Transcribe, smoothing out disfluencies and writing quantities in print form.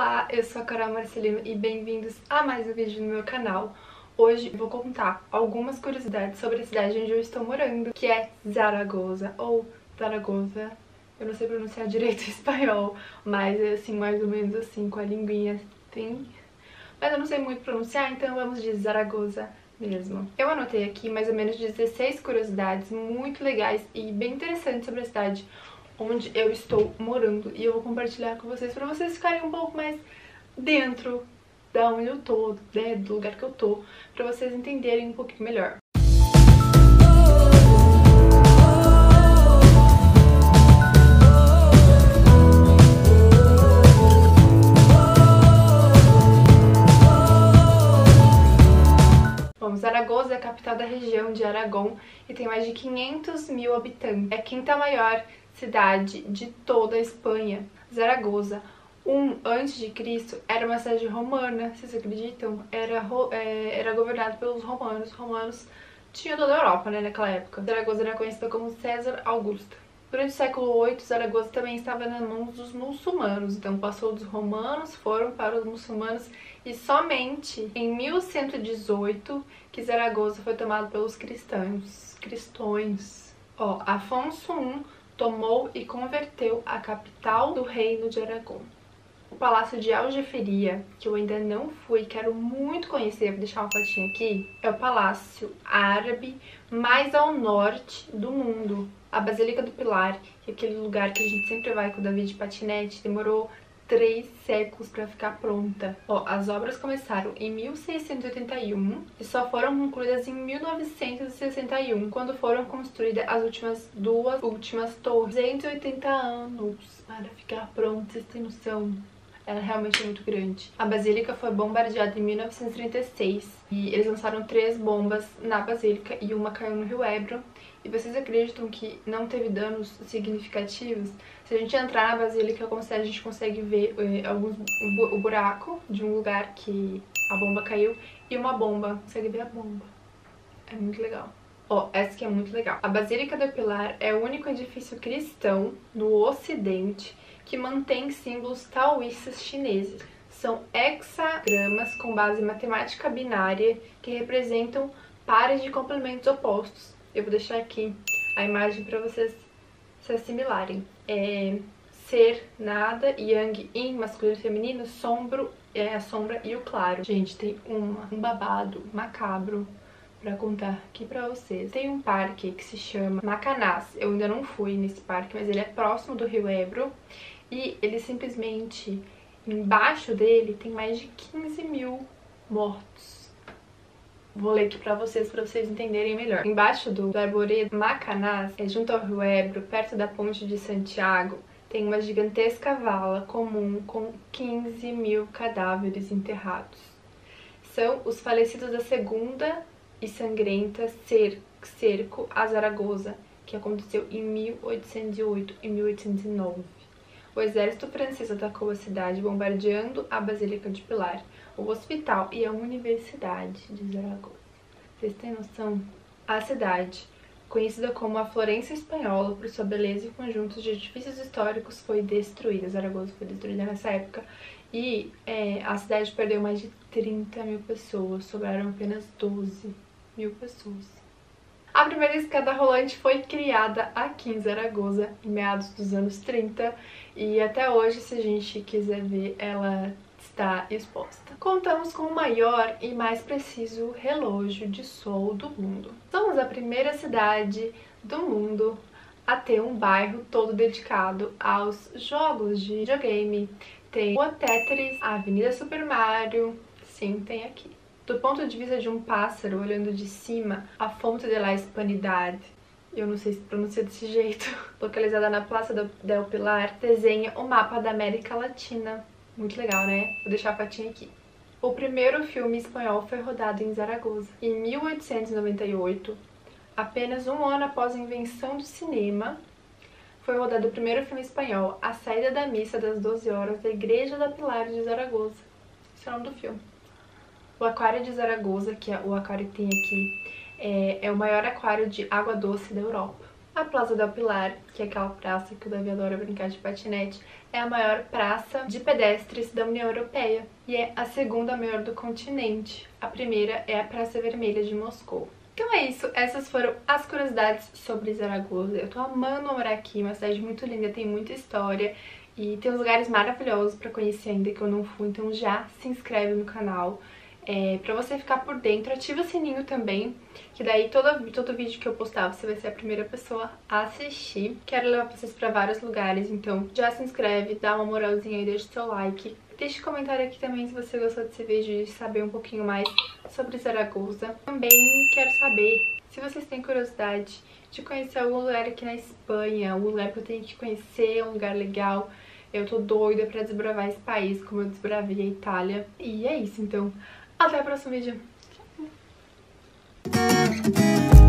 Olá, eu sou a Carol Marcelino e bem-vindos a mais um vídeo no meu canal. Hoje eu vou contar algumas curiosidades sobre a cidade onde eu estou morando, que é Zaragoza, ou Zaragoza. Eu não sei pronunciar direito em espanhol, mas é assim, mais ou menos assim, com a linguinha assim. Mas eu não sei muito pronunciar, então vamos de Zaragoza mesmo. Eu anotei aqui mais ou menos 16 curiosidades muito legais e bem interessantes sobre a cidade onde eu estou morando, e eu vou compartilhar com vocês para vocês ficarem um pouco mais dentro da onde eu tô, né, do lugar que eu tô, para vocês entenderem um pouquinho melhor. Bom, Zaragoza é a capital da região de Aragão e tem mais de 500 mil habitantes. É a quinta maior cidade de toda a Espanha. Zaragoza, antes de Cristo, era uma cidade romana, vocês acreditam? Era governado pelos romanos. Os romanos tinham toda a Europa, né, naquela época. Zaragoza era conhecida como César Augusta. Durante o século VIII, Zaragoza também estava nas mãos dos muçulmanos, então passou dos romanos, foram para os muçulmanos, e somente em 1118 que Zaragoza foi tomado pelos cristãos. Afonso I tomou e converteu a capital do reino de Aragão. O Palácio de Aljaferia, que eu ainda não fui, quero muito conhecer, vou deixar uma fotinha aqui, é o palácio árabe mais ao norte do mundo. A Basílica do Pilar, que é aquele lugar que a gente sempre vai com o Davi de patinete, demorou 3 séculos para ficar pronta. As obras começaram em 1681 e só foram concluídas em 1961, quando foram construídas as duas últimas torres. 280 anos para ficar pronta, vocês têm noção? Ela realmente é muito grande. A Basílica foi bombardeada em 1936 e eles lançaram 3 bombas na Basílica e uma caiu no Rio Ebro. E vocês acreditam que não teve danos significativos? Se a gente entrar na Basílica, a gente consegue ver o buraco de um lugar que a bomba caiu e uma bomba. Consegue ver a bomba. É muito legal. Essa aqui é muito legal. A Basílica do Pilar é o único edifício cristão no Ocidente que mantém símbolos taoístas chineses. São hexagramas com base matemática binária que representam pares de complementos opostos. Eu vou deixar aqui a imagem para vocês se assimilarem. Ser, nada, yang, yin, masculino e feminino, sombro é a sombra e o claro. Gente, tem um babado macabro pra contar aqui pra vocês. Tem um parque que se chama Macanás. Eu ainda não fui nesse parque, mas ele é próximo do Rio Ebro. E ele simplesmente, embaixo dele, tem mais de 15 mil mortos. Vou ler aqui pra vocês entenderem melhor. Embaixo do arvoredo Macanás, junto ao Rio Ebro, perto da ponte de Santiago, tem uma gigantesca vala comum com 15 mil cadáveres enterrados. São os falecidos da segunda e sangrenta cerco a Zaragoza, que aconteceu em 1808 e 1809. O exército francês atacou a cidade, bombardeando a Basílica de Pilar, o hospital e a Universidade de Zaragoza. Vocês têm noção? A cidade, conhecida como a Florença Espanhola por sua beleza e conjuntos de edifícios históricos, foi destruída. Zaragoza foi destruída nessa época e a cidade perdeu mais de 30 mil pessoas, sobraram apenas 12 mil pessoas. A primeira escada rolante foi criada aqui em Zaragoza em meados dos anos 30 e até hoje, se a gente quiser ver, ela está exposta. Contamos com o maior e mais preciso relógio de sol do mundo. Somos a primeira cidade do mundo a ter um bairro todo dedicado aos jogos de videogame. Tem o Tetris, a Avenida Super Mario, sim, tem aqui. Do ponto de vista de um pássaro olhando de cima, a Fonte de la Hispanidad, eu não sei se pronuncia desse jeito, localizada na Praça del Pilar, desenha o mapa da América Latina. Muito legal, né? Vou deixar a fotinha aqui. O primeiro filme espanhol foi rodado em Zaragoza. Em 1898, apenas um ano após a invenção do cinema, foi rodado o primeiro filme espanhol, A Saída da Missa das 12 Horas, da Igreja da Pilar de Zaragoza. Esse é o nome do filme. O Aquário de Zaragoza, que é o aquário que tem aqui, é o maior aquário de água doce da Europa. A Plaza del Pilar, que é aquela praça que o Davi adora brincar de patinete, é a maior praça de pedestres da União Europeia e é a segunda maior do continente. A primeira é a Praça Vermelha de Moscou. Então é isso, essas foram as curiosidades sobre Zaragoza. Eu tô amando morar aqui, uma cidade muito linda, tem muita história e tem uns lugares maravilhosos pra conhecer ainda que eu não fui, então já se inscreve no canal. Pra você ficar por dentro, ativa o sininho também, que daí todo vídeo que eu postar você vai ser a primeira pessoa a assistir. Quero levar vocês pra vários lugares, então já se inscreve, dá uma moralzinha aí, deixa seu like. Deixe um comentário aqui também se você gostou desse vídeo e saber um pouquinho mais sobre Zaragoza. Também quero saber se vocês têm curiosidade de conhecer algum lugar aqui na Espanha, algum lugar que eu tenho que conhecer, um lugar legal. Eu tô doida pra desbravar esse país, como eu desbravei a Itália. E é isso, então. Até o próximo vídeo. Tchau!